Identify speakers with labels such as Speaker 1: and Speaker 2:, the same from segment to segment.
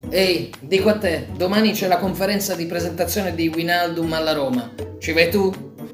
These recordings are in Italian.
Speaker 1: Ehi, dico a te, domani c'è la conferenza di presentazione di Wijnaldum alla Roma. Ci vai tu?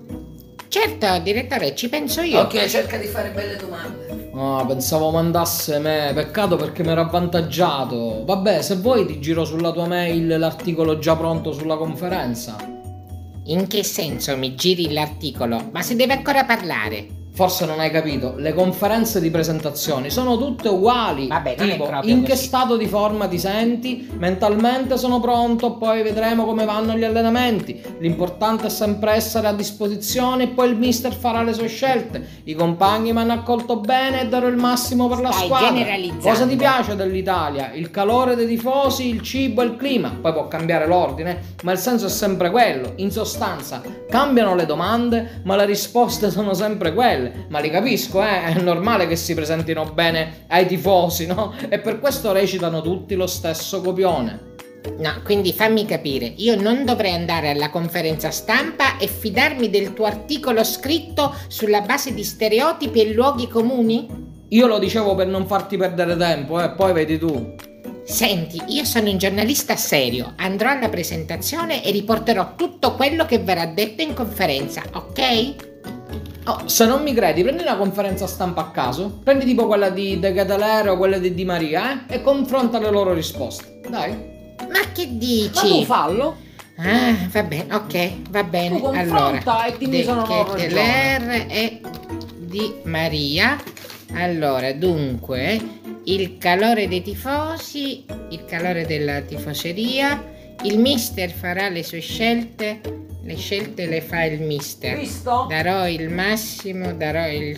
Speaker 2: Certo, direttore, ci penso io.
Speaker 1: Ok, cerca di fare belle domande.
Speaker 3: Ah, pensavo mandasse me, peccato perché mi ero avvantaggiato. Vabbè, se vuoi ti giro sulla tua mail l'articolo già pronto sulla conferenza.
Speaker 2: In che senso mi giri l'articolo? Ma se deve ancora parlare.
Speaker 3: Forse non hai capito, le conferenze di presentazioni sono tutte uguali.
Speaker 2: Vabbè, non è
Speaker 3: Tipo,
Speaker 2: proprio
Speaker 3: in che
Speaker 2: così.
Speaker 3: stato di forma ti senti? Mentalmente sono pronto, poi vedremo come vanno gli allenamenti. L'importante è sempre essere a disposizione e poi il mister farà le sue scelte. I compagni mi hanno accolto bene e darò il massimo per la
Speaker 2: Stai
Speaker 3: squadra.
Speaker 2: generalizzando.
Speaker 3: Cosa ti piace dell'Italia? Il calore dei tifosi, il cibo e il clima. Poi può cambiare l'ordine, ma il senso è sempre quello. In sostanza, cambiano le domande, ma le risposte sono sempre quelle. Ma li capisco, è normale che si presentino bene ai tifosi, no? E per questo recitano tutti lo stesso copione.
Speaker 2: No, quindi fammi capire, io non dovrei andare alla conferenza stampa e fidarmi del tuo articolo scritto sulla base di stereotipi e luoghi comuni?
Speaker 3: Io lo dicevo per non farti perdere tempo, poi vedi tu.
Speaker 2: Senti, io sono un giornalista serio, andrò alla presentazione e riporterò tutto quello che verrà detto in conferenza, ok?
Speaker 3: Oh, se non mi credi, prendi una conferenza stampa a caso, prendi tipo quella di De Ketelere o quella di Di Maria, e confronta le loro risposte. Dai.
Speaker 2: Ma che
Speaker 3: Ma
Speaker 2: dici?
Speaker 3: tu fallo.
Speaker 2: Ah, va bene, ok, va bene.
Speaker 3: Tu confronta
Speaker 2: Allora,
Speaker 3: e dimmi se non ho ragione.
Speaker 2: Keteler e Di Maria. Allora, dunque, il calore dei tifosi, il calore della tifoseria, il mister farà le sue scelte, le scelte le fa il mister.
Speaker 3: Visto?
Speaker 2: Darò il massimo, darò il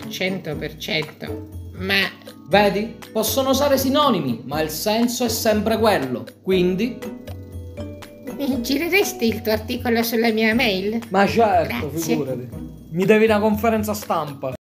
Speaker 2: 100%, ma
Speaker 3: Vedi? Possono usare sinonimi, ma il senso è sempre quello. Quindi?
Speaker 2: mi gireresti il tuo articolo sulla mia mail?
Speaker 3: Ma certo,
Speaker 2: Grazie.
Speaker 3: figurati. Mi devi una conferenza stampa.